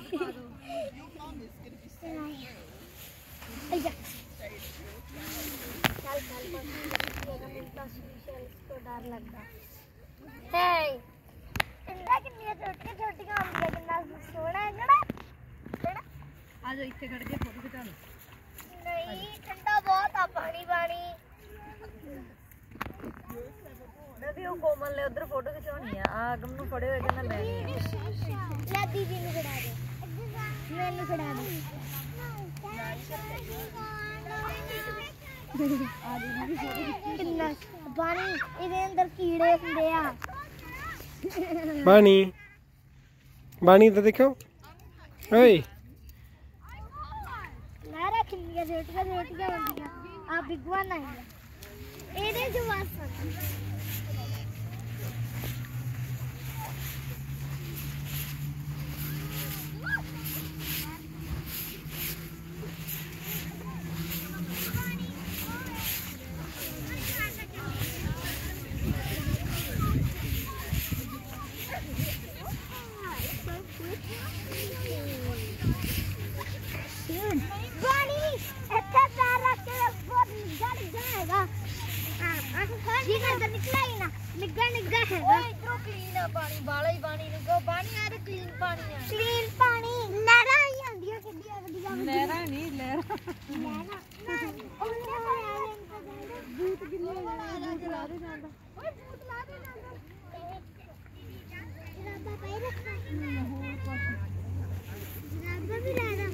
डर लगता है सोना है आ जाओ इतने खड़ के फोटो खिंचा लो। नहीं ठंडा बहुत आ पानी पानी नदी वो कोमल ने उधर फोटो खिंचवानी है आ गमनू फड़े हुए कहना मैं ले दीदी ने खड़ा दे मैंने खड़ा दे कितना पानी इधर अंदर कीड़े होंगे आ पानी पानी तो देखो ओए नारा किन्नियां रोटियां बनदियां आ बिगवान आई एदे जो वासन निग्गा निग्गा है वो इतना क्लीन है पानी बाला ही पानी निग्गा पानी आ रे क्लीन पानी है क्लीन पानी लहरा ही आंदी है किड्डी वधिया लहरा नहीं लहरा भूत गिल्ले ला दे ਜਾਂਦਾ ਓਏ ਭੂਤ ਲਾ ਦੇ ਜਾਂਦਾ ਜਰਾਬਾ ਪਾਈ ਰੱਖਾ ਜਰਾਬਾ ਵੀ ਲਾ दा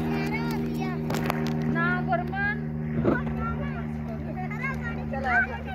ना गुरमान चला